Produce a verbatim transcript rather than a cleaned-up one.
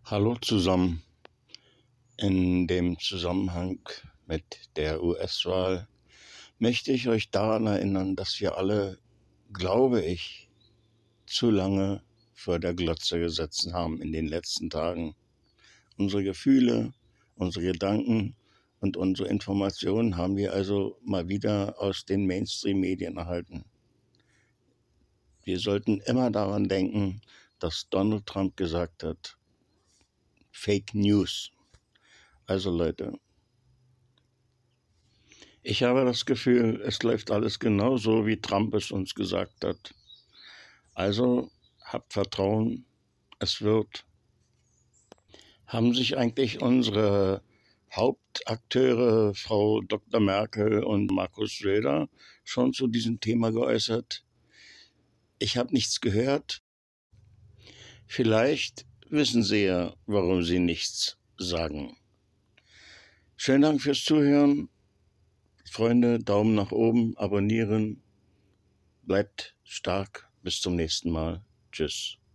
Hallo zusammen. In dem Zusammenhang mit der U S-Wahl möchte ich euch daran erinnern, dass wir alle, glaube ich, zu lange vor der Glotze gesessen haben in den letzten Tagen. Unsere Gefühle, unsere Gedanken und unsere Informationen haben wir also mal wieder aus den Mainstream-Medien erhalten. Wir sollten immer daran denken, dass Donald Trump gesagt hat, Fake News. Also Leute, ich habe das Gefühl, es läuft alles genauso, wie Trump es uns gesagt hat. Also habt Vertrauen, es wird. Haben sich eigentlich unsere Hauptakteure, Frau Doktor Merkel und Markus Söder, schon zu diesem Thema geäußert? Ich habe nichts gehört. Vielleicht wissen sie ja, warum sie nichts sagen. Schönen Dank fürs Zuhören. Freunde, Daumen nach oben, abonnieren. Bleibt stark. Bis zum nächsten Mal. Tschüss.